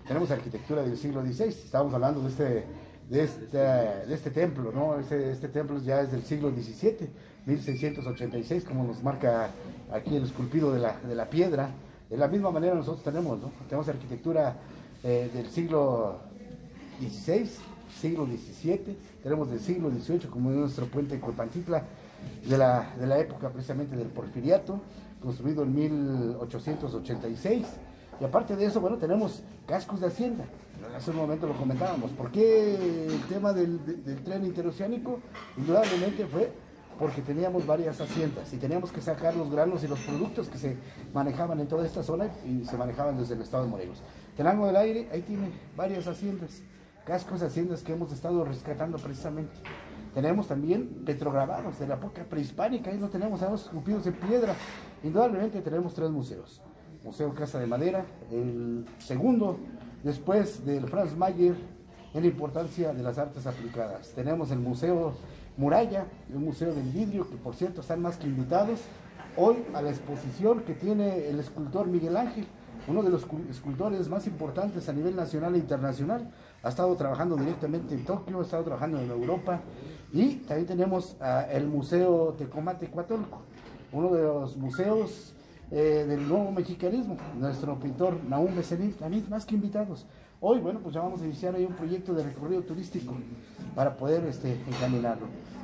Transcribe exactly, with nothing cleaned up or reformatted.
tenemos arquitectura del siglo dieciséis, estábamos hablando de este, de este, de este templo, ¿no? Este, este templo ya es del siglo diecisiete, mil seiscientos ochenta y seis, como nos marca aquí el esculpido de la, de la piedra. De la misma manera nosotros tenemos, ¿no? Tenemos arquitectura eh, del siglo dieciséis, siglo diecisiete, tenemos del siglo dieciocho, como es nuestro puente Cuepantitla, de la, de la época precisamente del Porfiriato, construido en mil ochocientos ochenta y seis. Y aparte de eso, bueno, tenemos cascos de hacienda. Hace un momento lo comentábamos. ¿Por qué el tema del, del, del tren interoceánico? Indudablemente fue porque teníamos varias haciendas y teníamos que sacar los granos y los productos que se manejaban en toda esta zona y se manejaban desde el estado de Morelos. Tenango del Aire, ahí tiene varias haciendas, cascos de haciendas que hemos estado rescatando precisamente. Tenemos también petrograbados de la época prehispánica, ahí lo tenemos, tenemos esculpidos en piedra. Indudablemente tenemos tres museos. Museo Casa de Madera, el segundo después del Franz Mayer en la importancia de las artes aplicadas. Tenemos el Museo Muralla, el Museo del Vidrio, que por cierto están más que invitados hoy a la exposición que tiene el escultor Miguel Ángel, uno de los escultores más importantes a nivel nacional e internacional. Ha estado trabajando directamente en Tokio, ha estado trabajando en Europa. Y también tenemos uh, el Museo Tecomate Cuatolco, uno de los museos eh, del nuevo mexicanismo, nuestro pintor Nahum Becerril, también más que invitados. Hoy, bueno, pues ya vamos a iniciar ahí un proyecto de recorrido turístico para poder este, encaminarlo.